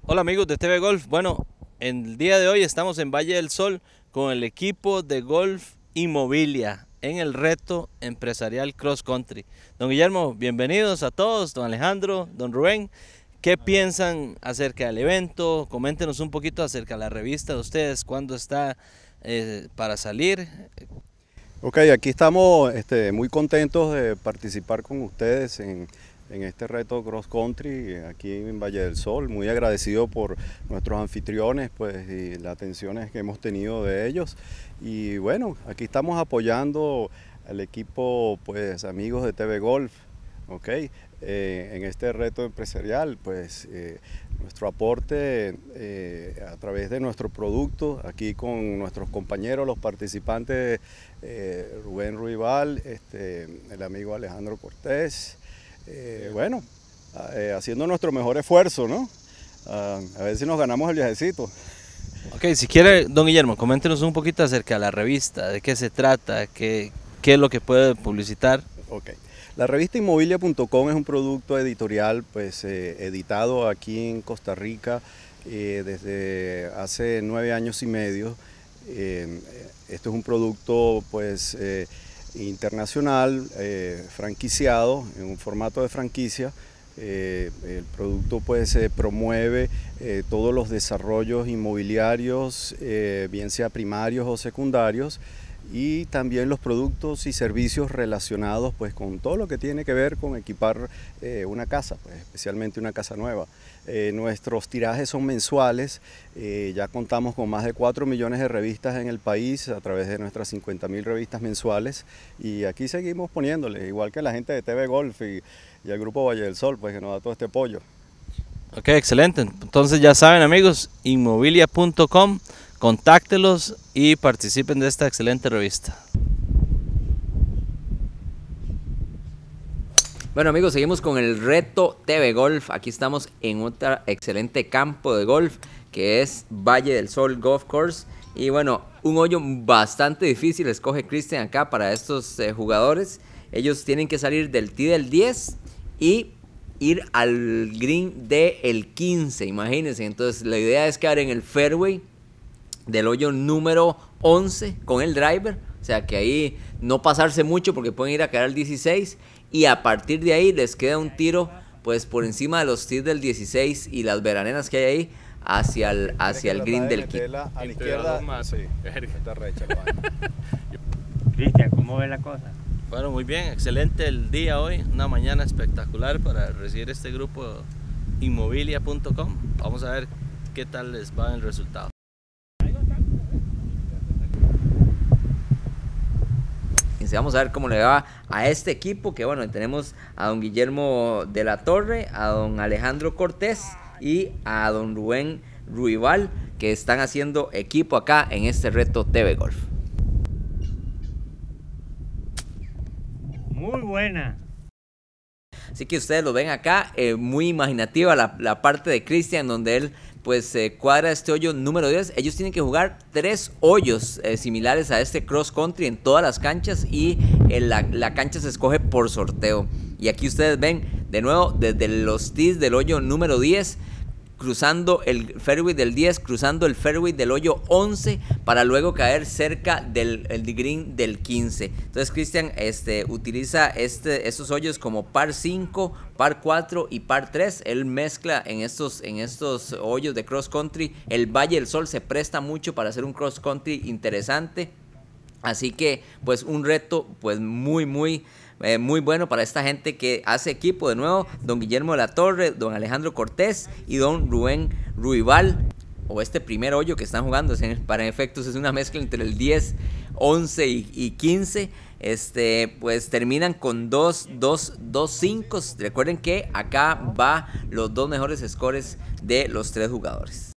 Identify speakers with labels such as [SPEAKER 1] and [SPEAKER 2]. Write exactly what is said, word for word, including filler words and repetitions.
[SPEAKER 1] Hola amigos de T V Golf. Bueno, el día de hoy estamos en Valle del Sol con el equipo de Golf Inmobilia en el reto empresarial Cross Country. Don Guillermo, bienvenidos a todos, don Alejandro, don Rubén. ¿Qué piensan acerca del evento? Coméntenos un poquito acerca de la revista de ustedes, cuándo está eh, para salir.
[SPEAKER 2] Ok, aquí estamos este, muy contentos de participar con ustedes en, en este reto Cross Country aquí en Valle del Sol. Muy agradecido por nuestros anfitriones pues, y las atenciones que hemos tenido de ellos. Y bueno, aquí estamos apoyando al equipo pues, amigos de T V Golf. Ok, eh, en este reto empresarial, pues eh, nuestro aporte eh, a través de nuestro producto, aquí con nuestros compañeros, los participantes, eh, Rubén Ruibal, este, el amigo Alejandro Cortés, eh, bueno, eh, haciendo nuestro mejor esfuerzo, ¿no? Uh, a ver si nos ganamos el viajecito.
[SPEAKER 1] Ok, si quiere, don Guillermo, coméntenos un poquito acerca de la revista, de qué se trata, qué, qué es lo que puede publicitar.
[SPEAKER 2] Ok. La revista Inmobilia punto com es un producto editorial pues, eh, editado aquí en Costa Rica eh, desde hace nueve años y medio. Eh, esto es un producto pues, eh, internacional, eh, franquiciado, en un formato de franquicia. Eh, el producto pues, se promueve eh, todos los desarrollos inmobiliarios, eh, bien sea primarios o secundarios, y también los productos y servicios relacionados pues, con todo lo que tiene que ver con equipar eh, una casa, pues, especialmente una casa nueva. Eh, nuestros tirajes son mensuales, eh, ya contamos con más de cuatro millones de revistas en el país a través de nuestras cincuenta mil revistas mensuales, y aquí seguimos poniéndole, igual que la gente de T V Golf y, y el Grupo Valle del Sol, pues, que nos da todo este apoyo.
[SPEAKER 1] Ok, excelente. Entonces ya saben amigos, inmobilia punto com, contáctelos y participen de esta excelente revista.
[SPEAKER 3] Bueno amigos, seguimos con el reto T V Golf. Aquí estamos en otro excelente campo de golf que es Valle del Sol Golf Course. Y bueno, un hoyo bastante difícil escoge Cristian acá para estos eh, jugadores. Ellos tienen que salir del tee del diez y ir al green del quince, imagínense. Entonces la idea es quedar en el fairway del hoyo número once con el driver. O sea que ahí no pasarse mucho porque pueden ir a quedar al dieciséis. Y a partir de ahí les queda un tiro pues por encima de los tiros del dieciséis y las veranenas que hay ahí hacia el, hacia el green del quince.
[SPEAKER 2] A la izquierda, sí, está recha.
[SPEAKER 4] Cristian, ¿cómo ve la cosa?
[SPEAKER 1] Bueno, muy bien, excelente el día hoy, una mañana espectacular para recibir este grupo inmobilia punto com. Vamos a ver qué tal les va el resultado.
[SPEAKER 3] Vamos a ver cómo le va a este equipo, que bueno, tenemos a don Guillermo de la Torre, a don Alejandro Cortés y a don Rubén Ruibal, que están haciendo equipo acá en este reto T V Golf.
[SPEAKER 4] Muy buena.
[SPEAKER 3] Así que ustedes lo ven acá, eh, muy imaginativa la, la parte de Cristian, donde él pues eh, cuadra este hoyo número diez. Ellos tienen que jugar tres hoyos eh, similares a este cross country en todas las canchas, y eh, la, la cancha se escoge por sorteo. Y aquí ustedes ven de nuevo desde los tees del hoyo número diez, cruzando el fairway del diez, cruzando el fairway del hoyo once, para luego caer cerca del el green del quince. Entonces Cristian este, utiliza este, estos hoyos como par cinco, par cuatro y par tres. Él mezcla en estos, en estos hoyos de cross country. El Valle del Sol se presta mucho para hacer un cross country interesante. Así que pues un reto pues muy muy Eh, muy bueno para esta gente que hace equipo. De nuevo, don Guillermo de la Torre, don Alejandro Cortés y don Rubén Ruibal, o este primer hoyo que están jugando, para efectos es una mezcla entre el diez, once y, y quince. Este, pues terminan con dos, dos, dos cinco. Recuerden que acá va los dos mejores scores de los tres jugadores.